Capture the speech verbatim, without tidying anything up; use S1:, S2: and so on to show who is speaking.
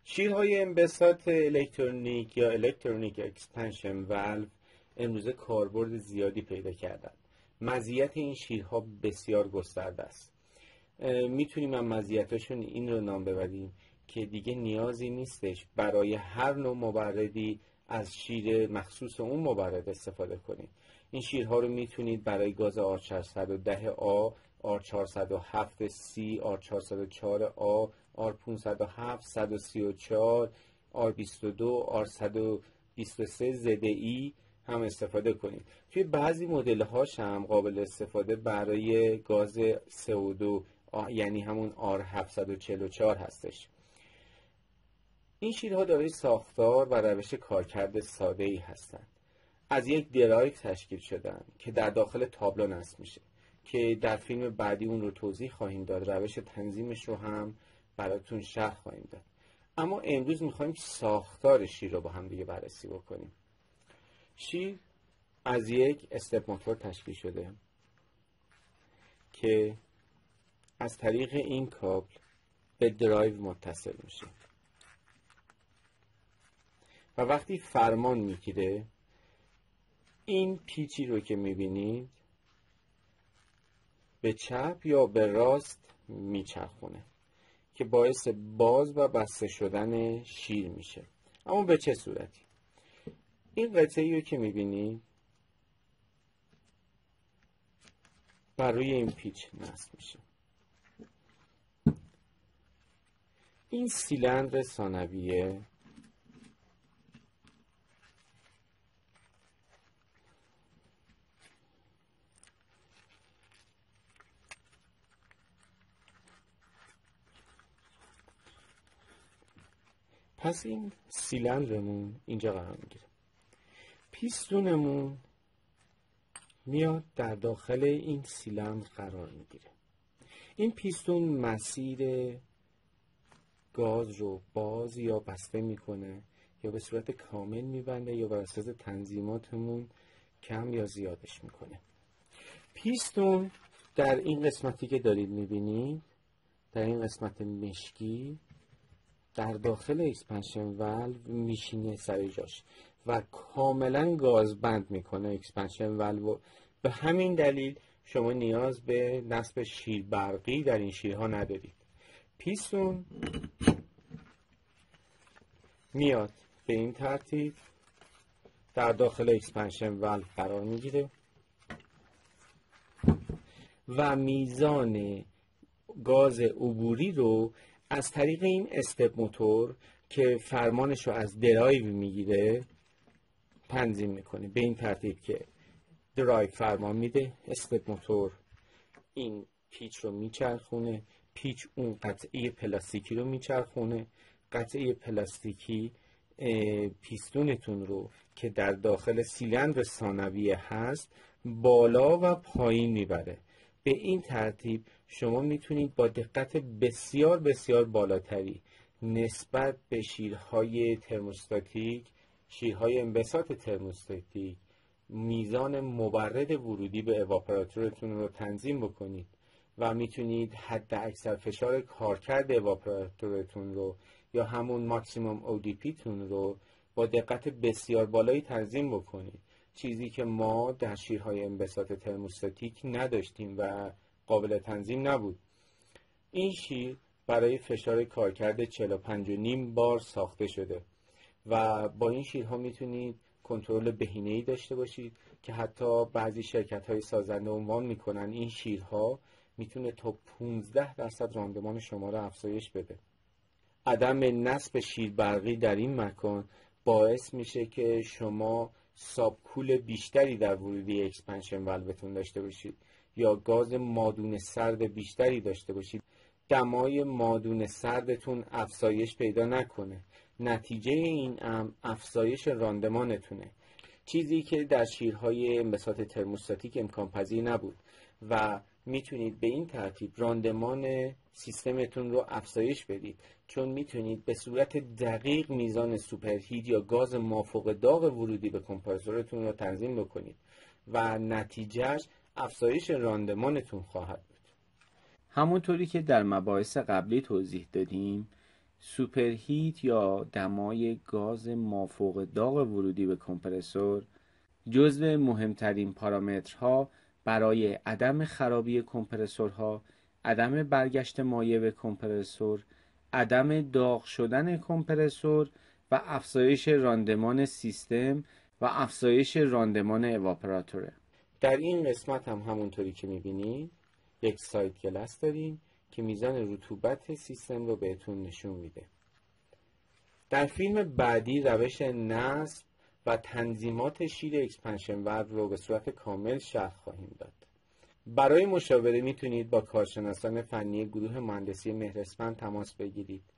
S1: شیرهای انبساط الکترونیک یا الکترونیک اکسپنشن والو امروزه کاربرد زیادی پیدا کردن. مزیت این شیرها بسیار گسترده است. میتونیم از مزیتاشون این رو نام ببریم که دیگه نیازی نیستش برای هر نوع مبردی از شیر مخصوص اون مبرد استفاده کنید. این شیرها رو میتونید برای گاز آر چهارصد و ده آ، آر چهارصد و هفت سی، آر چهارصد و چهار آ، آر پانصد و هفت، صد و سی و چهار، آر بیست و دو، آر صد و بیست و سه زد ای هم استفاده کنید. توی بعضی مدل هاش هم قابل استفاده برای گاز سی او دو یعنی همون آر هفتصد و چهل و چهار هستش. این شیرها دارای ساختار و روش کارکرد ساده ای هستند. از یک درایو تشکیل شدن که در داخل تابلو نصب میشه که در فیلم بعدی اون رو توضیح خواهیم داد. روش تنظیمش رو هم براتون شرح خواهیم داد. اما امروز میخوایم ساختار شیر رو با هم دیگه بررسی بکنیم. شیر از یک استپ موتور تشکیل شده که از طریق این کابل به درایو متصل میشه و وقتی فرمان میگیره این پیچی رو که میبینید به چپ یا به راست میچرخونه که باعث باز و بسته شدن شیر میشه. اما به چه صورتی؟ این قطعه‌ای رو که میبینید بر روی این پیچ نصب میشه. این سیلندر ثانویه پس این سیلندرمون اینجا قرار میگیره. پیستونمون میاد در داخل این سیلندر قرار میگیره. این پیستون مسیر گاز رو باز یا بسته میکنه یا به صورت کامل میبنده یا بر اساس تنظیماتمون کم یا زیادش میکنه. پیستون در این قسمتی که دارید میبینید، در این قسمت مشکی در داخل اکسپنشن والو میشینه سر جاش و کاملا گاز بند میکنه اکسپنشن والو. به همین دلیل شما نیاز به نصب شیر برقی در این شیرها ندارید. پیستون میاد به این ترتیب در داخل اکسپنشن والو قرار میگیره و میزان گاز عبوری رو از طریق این استپ موتور که فرمانش رو از درایو میگیره تنظیم میکنه به این ترتیب که درایو فرمان میده، استپ موتور این پیچ رو میچرخونه، پیچ اون قطعه پلاستیکی رو میچرخونه، قطعه پلاستیکی پیستونتون رو که در داخل سیلندر ثانویه هست بالا و پایین میبره. به این ترتیب شما میتونید با دقت بسیار بسیار بالاتری نسبت به شیرهای ترموستاتیک، شیرهای انبساط ترموستاتیک، میزان مبرد ورودی به اواپوراتورتون رو تنظیم بکنید و میتونید حد اکثر فشار کارکرد اواپوراتورتون رو یا همون ماکسیموم او دی پی تون رو با دقت بسیار بالایی تنظیم بکنید، چیزی که ما در شیرهای انبساط ترموستاتیک نداشتیم و قابل تنظیم نبود. این شیر برای فشار کارکرد چهل و پنج و نیم بار ساخته شده و با این شیرها میتونید کنترل بهینه‌ای داشته باشید که حتی بعضی شرکت‌های سازنده عنوان میکنن این شیرها میتونه تا پانزده درصد راندمان شما رو افزایش بده. عدم نصب شیر برقی در این مکان باعث میشه که شما سابکول بیشتری در ورودی اکسپنشن والوتون داشته باشید یا گاز مادون سرد بیشتری داشته باشید. دمای مادون سردتون افزایش پیدا نکنه. نتیجه این هم افزایش راندمانتونه، چیزی که در شیرهای انبساط ترموستاتیک امکان پذیر نبود و میتونید به این ترتیب راندمان سیستمتون رو افزایش بدید، چون میتونید به صورت دقیق میزان سوپرهیت یا گاز مافوق داغ ورودی به کمپرسورتون رو تنظیم بکنید و نتیجهش افزایش راندمانتون خواهد بود.
S2: همونطوری که در مباحث قبلی توضیح دادیم، سوپرهیت یا دمای گاز مافوق داغ ورودی به کمپرسور جزو مهمترین پارامترها برای عدم خرابی کمپرسورها، عدم برگشت مایع به کمپرسور، عدم داغ شدن کمپرسور و افزایش راندمان سیستم و افزایش راندمان اواپراتوره.
S1: در این قسمت هم همونطوری که میبینید یک سایت گلاس داریم که میزان رطوبت سیستم رو بهتون نشون میده. در فیلم بعدی روش نصب و تنظیمات شیر اکسپنشن والو رو به صورت کامل شرح خواهیم داد. برای مشاوره میتونید با کارشناسان فنی گروه مهندسی مهر اسفند تماس بگیرید.